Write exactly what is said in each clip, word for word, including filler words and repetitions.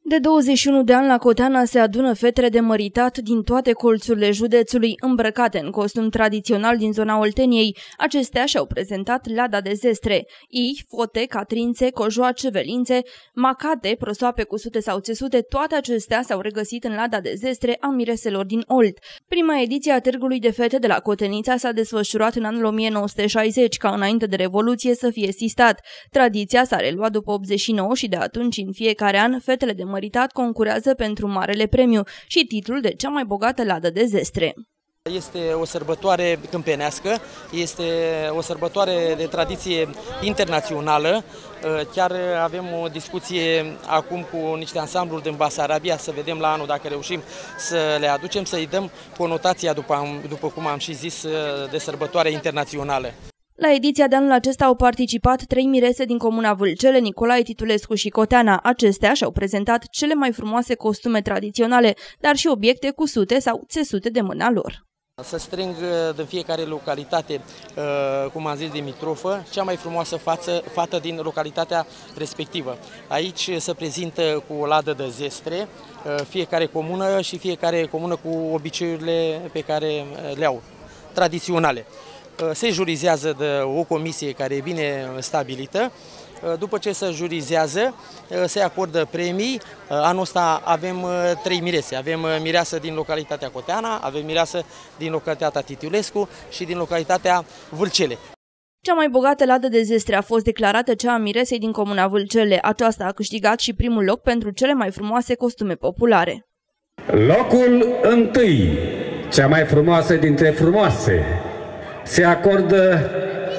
De douăzeci și unu de ani la Coteana se adună fetele de măritat din toate colțurile județului, îmbrăcate în costum tradițional din zona Olteniei. Acestea și-au prezentat lada de zestre: ii, fote, catrințe, cojoace, velințe, macate, prosoape cusute sau țesute, toate acestea s-au regăsit în lada de zestre a mireselor din Olt. Prima ediție a Târgului de Fete de la Cotenița s-a desfășurat în anul o mie nouă sute șaizeci, ca înainte de Revoluție să fie sistat. Tradiția s-a reluat după optzeci și nouă și de atunci, în fiecare an, fetele de măritat concurează pentru marele premiu și titlul de cea mai bogată ladă de zestre. Este o sărbătoare câmpenească, este o sărbătoare de tradiție internațională. Chiar avem o discuție acum cu niște ansambluri din Basarabia, să vedem la anul dacă reușim să le aducem, să-i dăm conotația, după, după cum am și zis, de sărbătoare internațională. La ediția de anul acesta au participat trei mirese din comuna Vâlcele, Nicolae Titulescu și Coteana. Acestea și-au prezentat cele mai frumoase costume tradiționale, dar și obiecte cusute sau țesute de mâna lor. Să strâng din fiecare localitate, cum am zis, din Mitrofă, cea mai frumoasă față, fată din localitatea respectivă. Aici se prezintă cu o ladă de zestre, fiecare comună și fiecare comună cu obiceiurile pe care le au, tradiționale. Se jurizează de o comisie care e bine stabilită. După ce se jurizează, se acordă premii. Anul ăsta avem trei mirese. Avem mireasă din localitatea Coteana, avem mireasă din localitatea Titulescu și din localitatea Vâlcele. Cea mai bogată ladă de zestre a fost declarată cea a miresei din comuna Vâlcele. Aceasta a câștigat și primul loc pentru cele mai frumoase costume populare. Locul întâi, cea mai frumoasă dintre frumoase, se acordă,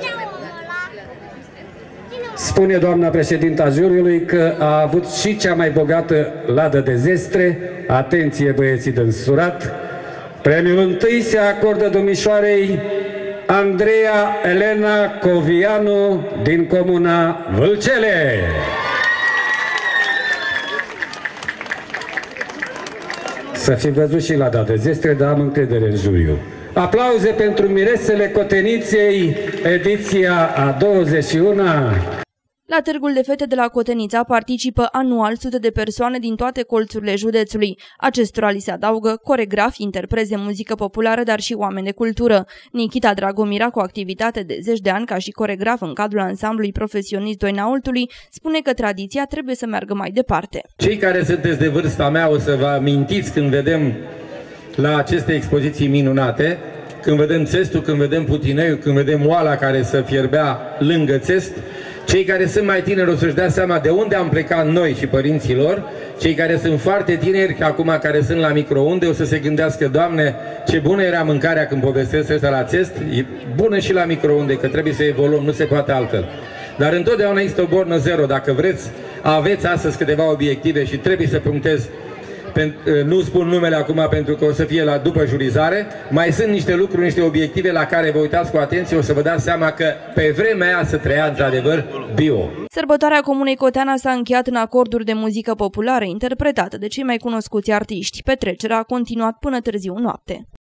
spune doamna președinta juriului, că a avut și cea mai bogată ladă de zestre. Atenție, băieții din surat! Premiul întâi se acordă domnișoarei Andreea Elena Covianu din comuna Vâlcele. Să fi văzut și lada de zestre, dar am încredere în juriu. Aplauze pentru miresele Coteniței, ediția a douăzeci și una. La Târgul de Fete de la Cotenița participă anual sute de persoane din toate colțurile județului. Acestora li se adaugă coregrafi, interpreți de muzică populară, dar și oameni de cultură. Nichita Dragomira, cu activitate de zeci de ani ca și coregraf în cadrul ansamblului profesionist Doina Oltului, spune că tradiția trebuie să meargă mai departe. Cei care sunteți de vârsta mea o să vă amintiți când vedem la aceste expoziții minunate, când vedem țestul, când vedem putineiul, când vedem oala care se fierbea lângă țest. Cei care sunt mai tineri o să-și dea seama de unde am plecat noi și părinții lor. Cei care sunt foarte tineri, acum care sunt la microunde, o să se gândească: Doamne, ce bună era mâncarea când povestesc asta la țest. E bună și la microunde, că trebuie să evoluăm, nu se poate altfel. Dar întotdeauna există o bornă zero. Dacă vreți, aveți astăzi câteva obiective și trebuie să punctez. Nu spun numele acum pentru că o să fie la după jurizare. Mai sunt niște lucruri, niște obiective la care vă uitați cu atenție, o să vă dați seama că pe vremea aia se trăia într-adevăr bio. Sărbătoarea comunei Coteana s-a încheiat în acorduri de muzică populară interpretată de cei mai cunoscuți artiști. Petrecerea a continuat până târziu noapte.